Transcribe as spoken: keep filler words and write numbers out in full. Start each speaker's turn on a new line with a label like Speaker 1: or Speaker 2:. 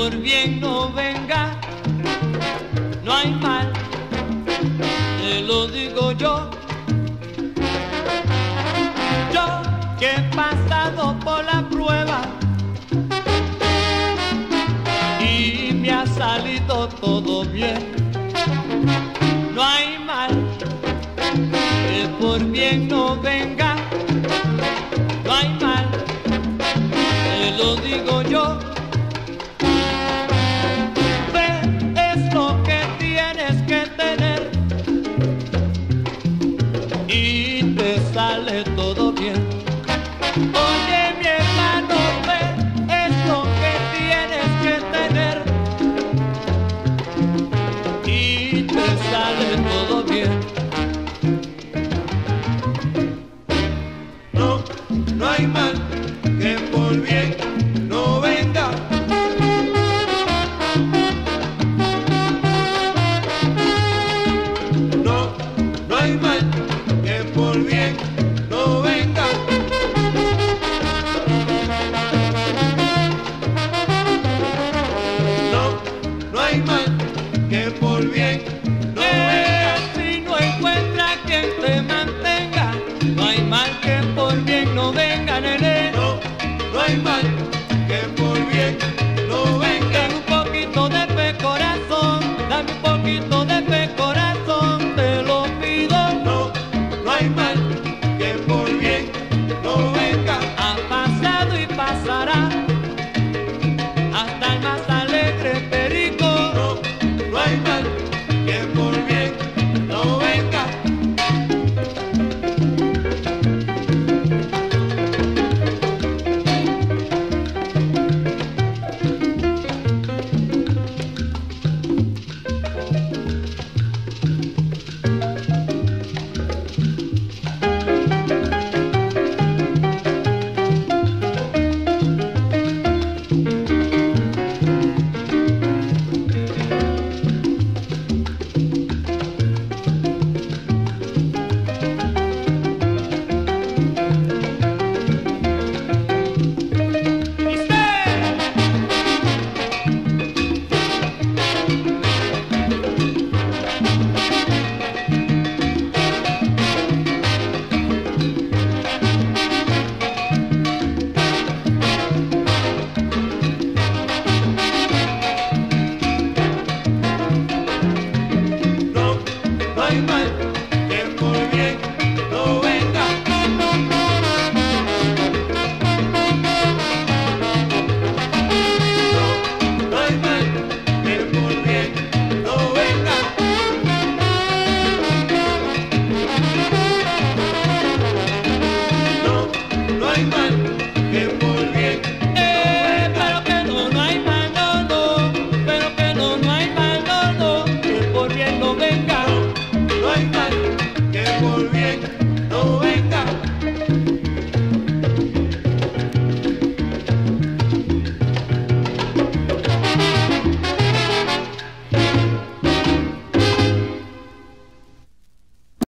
Speaker 1: por bien no venga, no hay mal, te lo digo yo. Yo que he pasado por la prueba y me ha salido todo bien, no hay mal, que por bien no venga, no hay mal, te lo digo yo. Fe es lo que tienes que tener y te sale todo bien. Oye, mi hermano, fe es lo que tienes que tener y te sale todo bien.
Speaker 2: No, no hay mal que por bien no venga. No, no hay mal que por bien no venga. No, no hay mal que por bien no venga.
Speaker 1: Si no encuentra quien te mantenga, no hay mal que por bien no venga, nene.
Speaker 2: No, no hay mal que por bien